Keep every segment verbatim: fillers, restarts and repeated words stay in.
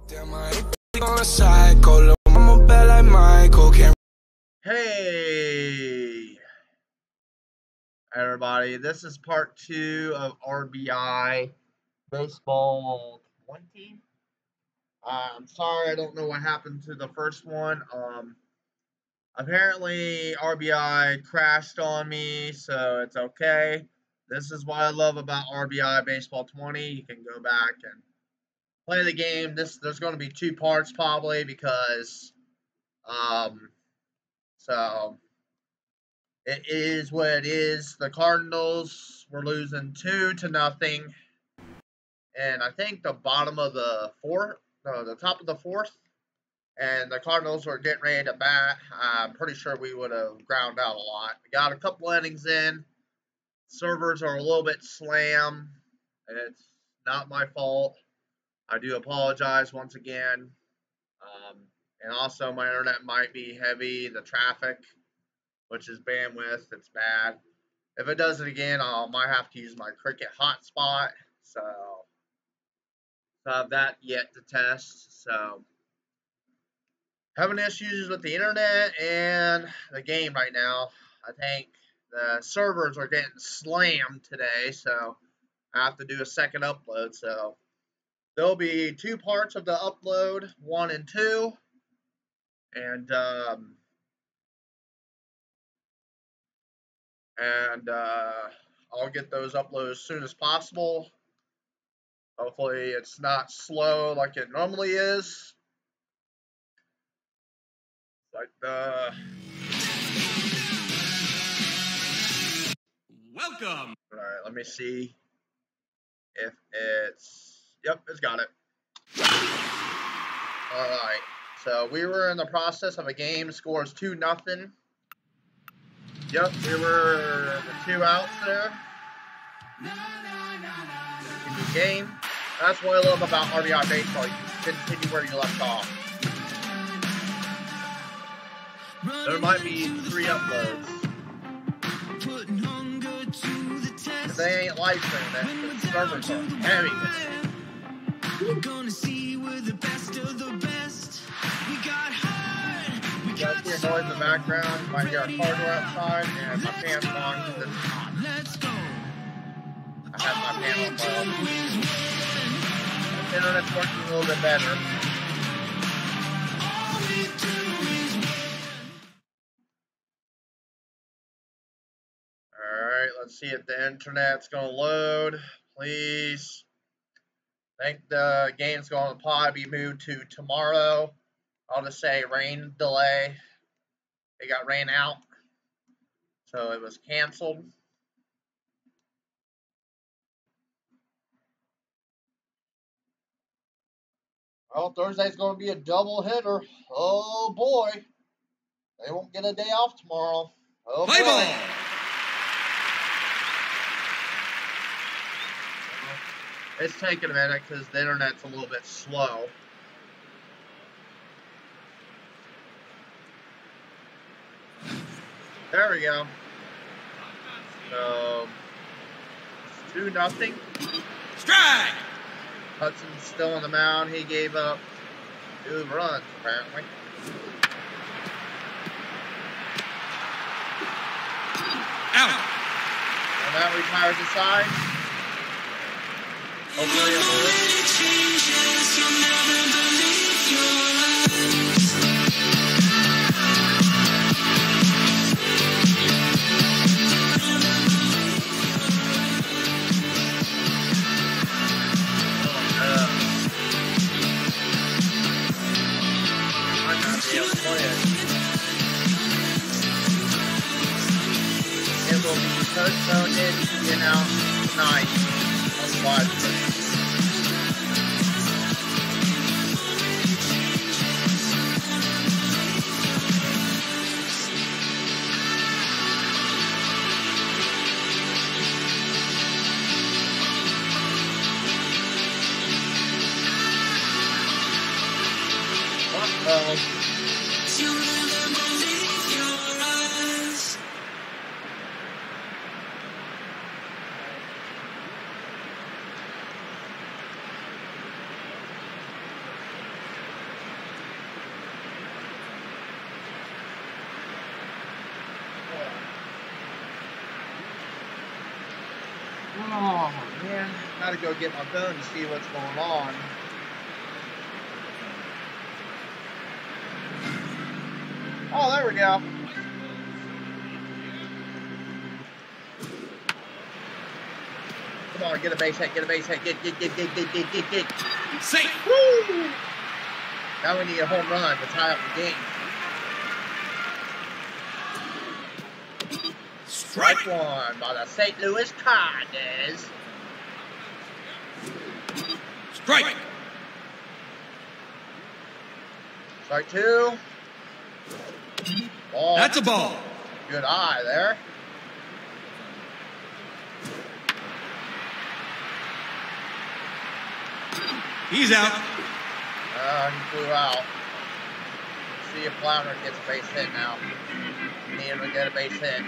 Hey everybody, this is part two of R B I Baseball twenty. Uh, I'm sorry, I don't know what happened to the first one. Um, apparently R B I crashed on me, so it's okay. This is what I love about R B I Baseball twenty. You can go back and play the game. This there's going to be two parts probably because um, so. It is what it is. The Cardinals were losing two to nothing, and I think the bottom of the fourth, no, the top of the fourth, and the Cardinals were getting ready to bat. I'm pretty sure we would have ground out a lot. We got a couple innings in. Servers are a little bit slammed. It's not my fault. I do apologize once again. Um, and also, my internet might be heavy. The traffic, which is bandwidth, it's bad. If it does it again, I might have to use my Cricket hotspot. So, so I have that yet to test. So, having issues with the internet and the game right now. I think the servers are getting slammed today, so I have to do a second upload. So, there'll be two parts of the upload, one and two. And, um, and, uh, I'll get those uploaded as soon as possible. Hopefully it's not slow like it normally is. Like the... Welcome! Alright, let me see if it's... Yep, it's got it. Alright, so we were in the process of a game. Score is two nothing. Yep, we were the two outs there. In the game. That's what I love about R B I Baseball. You can continue where you left off. There might be three uploads. If they ain't live streaming it, the servers are heavy. We're gonna see we're the best of the best. We got hard. You guys hear noise in the background. You might hear a car door outside and my fan's on because it's hot. Let's go. I have my fan on low. The internet's working a little bit better. Alright, let's see if the internet's going to load. Please. I think the game's going to probably be moved to tomorrow. I'll just say rain delay. It got rain out. So it was canceled. Well, Thursday's going to be a double hitter. Oh, boy. They won't get a day off tomorrow. Oh, Play boy. ball! It's taking a minute because the internet's a little bit slow. There we go. So, it's two nothing. Strike! Hudson's still on the mound. He gave up two runs, apparently. Out! And that retires the side. Hopefully it It will be postponed to be announced tonight on the live stream. Uh-oh. Yeah, gotta go get my phone to see what's going on. Oh, there we go. Come on, get a base hit, get a base hit, get, get, get, get, get, get, get, get. Safe. Woo! Now we need a home run to tie up the game. Strike. Strike one by the Saint Louis Cardinals. Strike. Strike two. Ball. That's a ball. Good eye there. He's out. Uh, he flew out. See if Flounder gets a base hit now. Need him to get a base hit.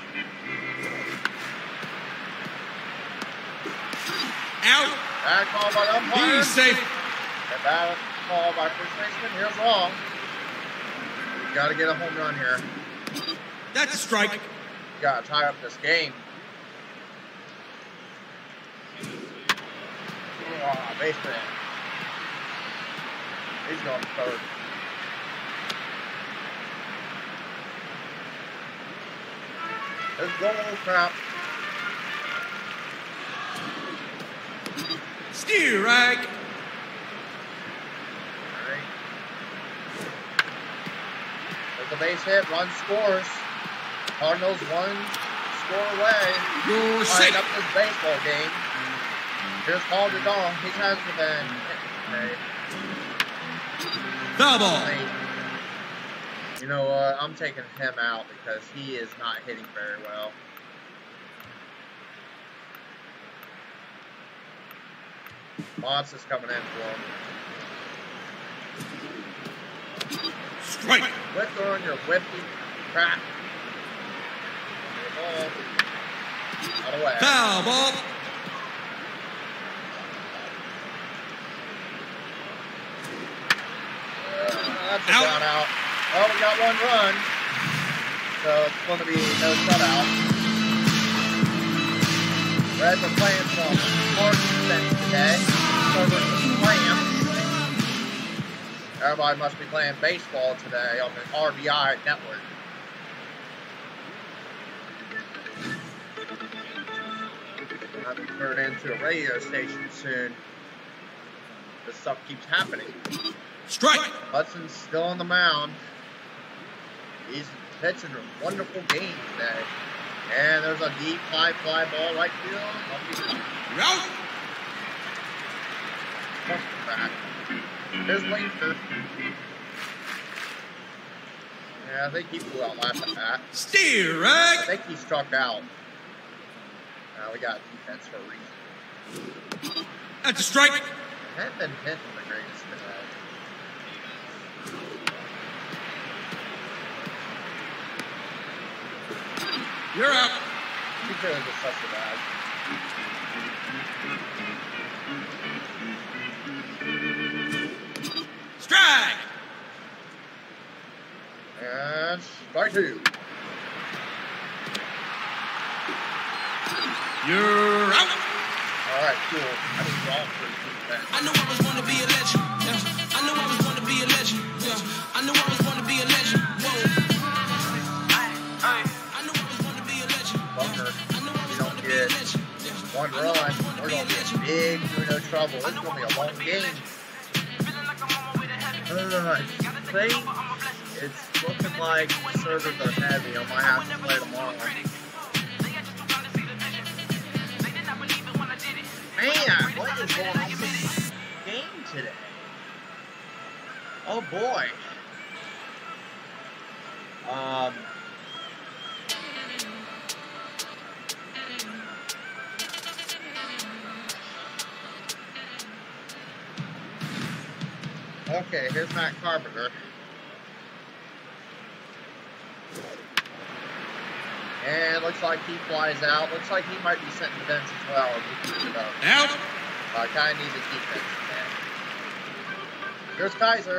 Out. Bad call by the umpire. He's safe. A bad call by first baseman. Here's wrong. Got to get a home run here. That's a strike. Got to tie up this game. Oh, base hit. He's going to third. Let's go, crap. Strike. Alright. There's a base hit, run scores. Cardinals one score away. You're Tying safe. up this baseball game. Here's Paul DeDong. He hasn't been hit Foul ball. today. You know what? I'm taking him out because he is not hitting very well. Mott's is coming in for him. Strike. Quit throwing your whippy crap. Ball. Out of the way. Foul ball. Uh, that's a Out. down out. Oh, we got one run. So it's going to be no shutout. Reds are playing some hard defense today. Over the slam. Everybody must be playing baseball today on the R B I network. I'll have to turn it into a radio station soon. This stuff keeps happening. Strike. Hudson's still on the mound. He's pitching a wonderful game today. And there's a deep fly fly ball right field. You're out. Back. Here's Winker. Yeah, I think he flew out last at bat. I Strike. think he struck out. Now we got defense for a reason. That's a strike. Haven't been hitting the greatest today. You're out. Because it's such a bad. Strike. And strike two. You're out. All right, cool. I mean, wrong for defense. I knew I was going to be a legend. Yeah. I knew I was going to be a legend. Yeah. I knew I was going to be a legend. Whoa. I knew I was going to be a legend. Bunker, I knew I you was don't going to be a get legend. Yeah. one run, we're going to be in big Bruno trouble. It's going to be a long game. Uh, I think it's looking like servers are heavy. I might have to play tomorrow. Man, what is going on with this game today? Oh boy. Um. Okay, here's Matt Carpenter. And looks like he flies out. Looks like he might be sent to the bench as well. Out. Uh, kind of needs a defense. Man. Here's Kaiser.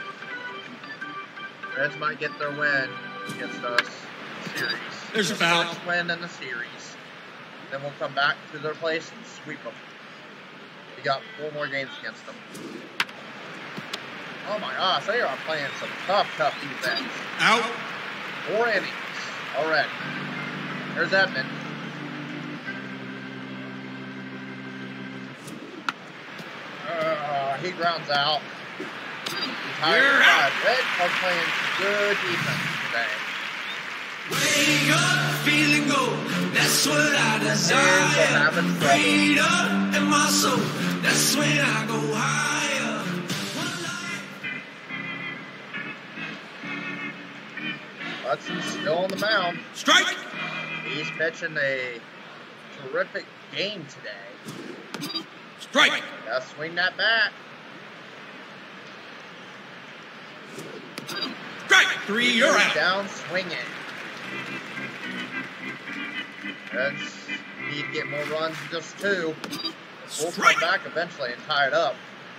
Reds might get their win against us in the series. There's a foul. First win in the series. Then we'll come back to their place and sweep them. We got four more games against them. Oh my gosh, they are playing some tough, tough defense. Out. Four innings already. There's Edmund. Uh, he grounds out. You're out. Reds are playing good defense today. Wake up, feeling good. That's what I Here's what desire. happens. Freedom in my soul. That's when I go higher. One life. Hudson's still on the mound. Strike. He's pitching a terrific game today. Strike. Gotta swing that bat. Strike. Three. You're He's out. down swinging. Reds need to get more runs than just two. We'll Strike. come back eventually and tie it up.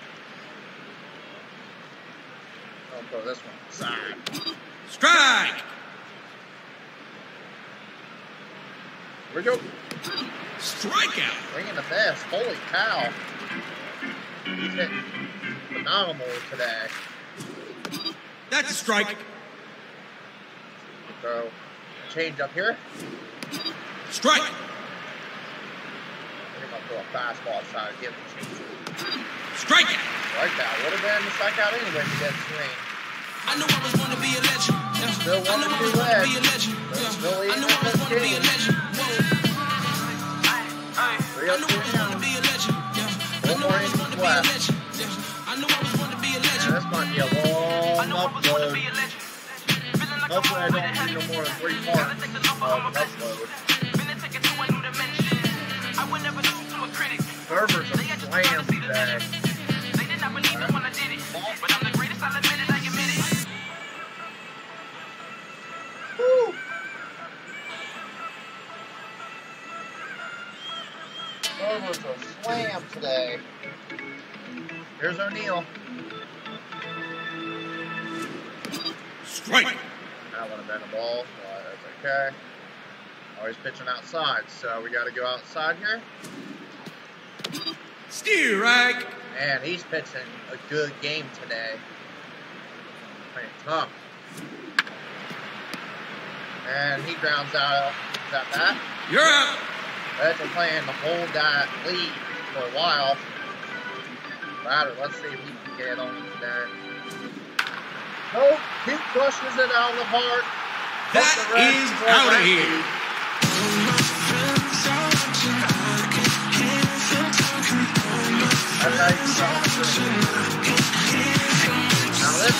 I'll throw this one aside. Strike. Here we go. Strikeout. Bringing the best. Holy cow. He's hitting phenomenal today. That's a strike. So, change up here. Strike. We're going to throw a fastball outside. Give him a change. Strikeout. Like that. Would have been a strikeout anyway if he didn't swing. I knew I was going to be a legend. Yeah. Still I knew wanted I to was be going to be a led. legend. But Yeah. still I leading knew I was this going to be a game. legend. Whoa. Three I up, knew I two was going to down. be a legend. Yeah. I One knew more I was inning going to be a left. legend. Yeah. I knew I was going to be a Yeah, legend. this might be a long upload. Hopefully I don't need no more than three parts of upload. Servers are slammed today. They did not believe it when I did it. But I'm the greatest, I'll admit it, I admit it. Woo! Servers are slammed today. Here's O'Neal. Strike. That would have been a ball, but that's okay. Always pitching outside, so we got to go outside here. Strike. And he's pitching a good game today. Playing tough. And he grounds out that bat. You're out. Reds are playing to hold that lead for a while. Batter, let's see if he can get on today. Nope, he crushes it out of the park. That But the Reds is will out of back here. lead. That's how you start it. Now this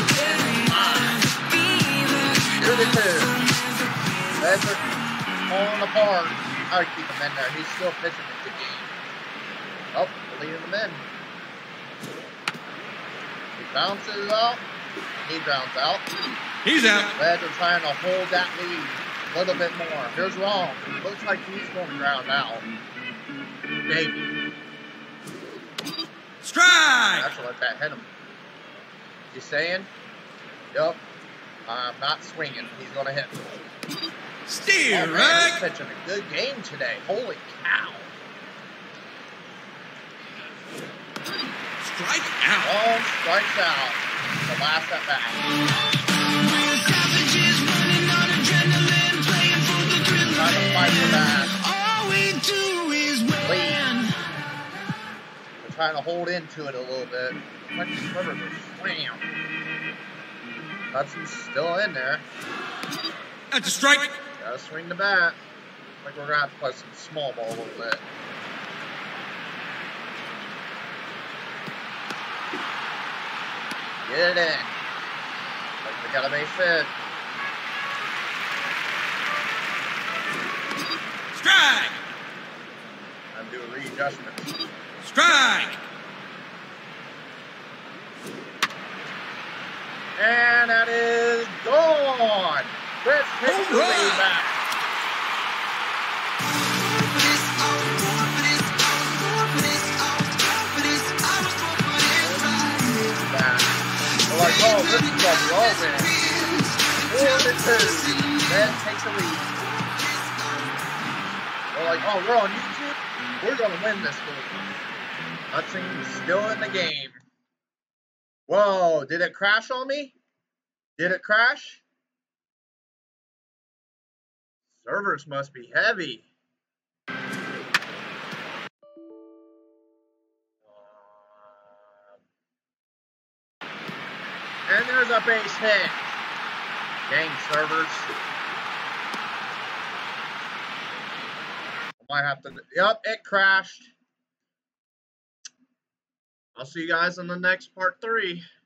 Here they two. Reds are falling apart. I would keep him in there. He's still pitching a good game. Oh, leading him in. He bounces it off. He grounds out. He's out. Reds are trying to hold that lead a little bit more. Here's wrong. Looks like he's going to ground out. Maybe. Strike. That's what let that hit him. He's saying, yup, I'm not swinging. He's going to hit me. Oh, man, he's Strike. pitching a good game today. Holy cow. Strike out. Long strikes out. The last at bat. Trying to fight for that All we do is win. They're trying to hold into it a little bit. Like the Clippers are slammed. Hudson's still in there. That's a strike. Gotta swing the bat. Like we're gonna have to play some small ball a little bit. Get it in. Like we got a base hit. Strike. I'm doing readjustments. Strike. And that is gone. Chris takes the Home lead run. back. Back. We're like, oh, this is gonna be all win. Four to two. Red takes the lead. We're like, oh, we're on YouTube. We're gonna win this game. Hudson's still in the game. Whoa, did it crash on me? Did it crash? Servers must be heavy. Um, and there's a base hit. Dang, servers. I might have to. Yep, it crashed. I'll see you guys in the next part three.